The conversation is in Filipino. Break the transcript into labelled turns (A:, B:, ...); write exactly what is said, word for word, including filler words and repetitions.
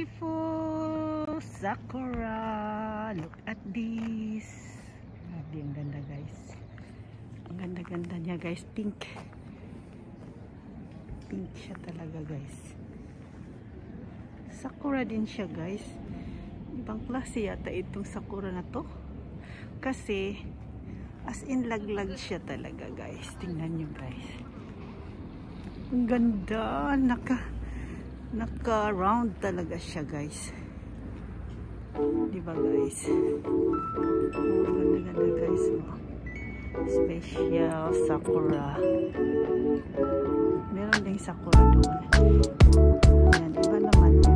A: beautiful sakura. Look at this. Grabe, ang ganda guys. Ang ganda-ganda niya guys. Pink. Pink siya talaga guys. Sakura din siya guys. Ibang klase yata itong sakura na to. Kasi as in laglag siya talaga guys. Tingnan nyo guys. Ang ganda. Naka naka round talaga siya guys. Diba guys? Oh, ganda ganda guys. Oh. Special sakura. Meron ding sakura doon. Ayan, iba naman.